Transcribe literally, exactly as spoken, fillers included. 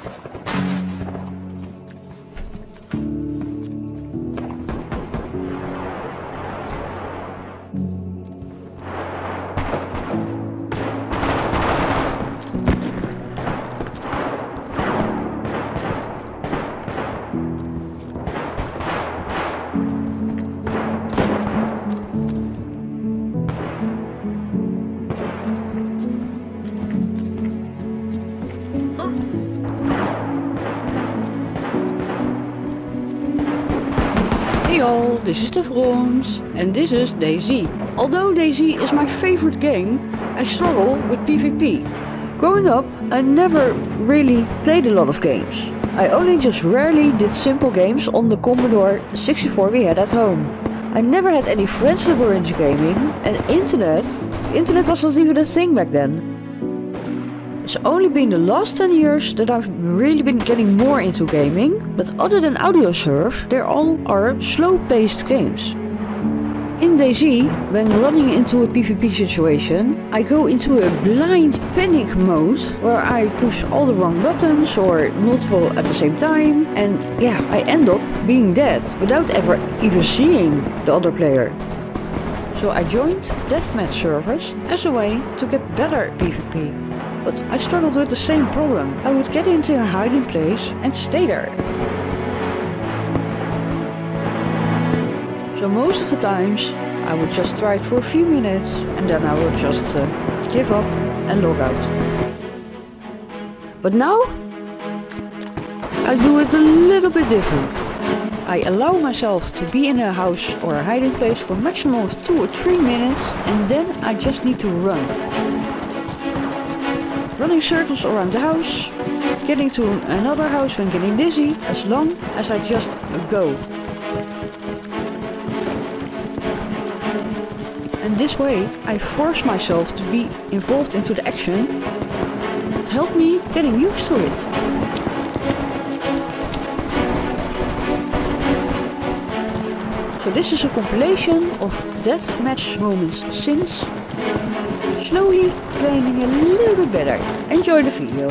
Hey all, this is Tefrons, and this is DayZ. Although DayZ is my favorite game, I struggle with PvP. Growing up, I never really played a lot of games. I only just rarely did simple games on the Commodore sixty-four we had at home. I never had any friends that were into gaming, and internet, internet was not even a thing back then. It's only been the last ten years that I've really been getting more into gaming, but other than Audiosurf, they all are slow-paced games. In DayZ, when running into a PvP situation, I go into a blind panic mode where I push all the wrong buttons or multiple at the same time, and yeah, I end up being dead without ever even seeing the other player. So I joined deathmatch servers as a way to get better at PvP. But I struggled with the same problem. I would get into a hiding place and stay there. So most of the times I would just try it for a few minutes and then I would just uh, give up and log out. But now I do it a little bit different. I allow myself to be in a house or a hiding place for a maximum of two or three minutes and then I just need to run. Running circles around the house, getting to another house when getting dizzy, as long as I just go. And this way I force myself to be involved into the action. It helped me getting used to it. So this is a compilation of deathmatch moments since. Slowly playing a little bit better. Enjoy the video.